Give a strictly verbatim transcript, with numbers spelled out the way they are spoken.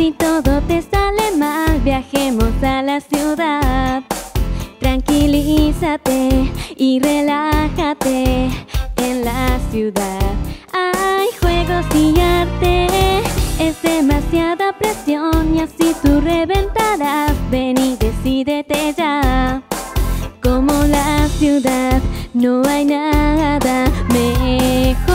si todo te sale mal, viajemos a la ciudad. Tranquilízate y relájate en la ciudad. Hay juegos y arte, es demasiada presión y así tú reventarás. Ven y decídete ya. Como la ciudad no hay nada mejor.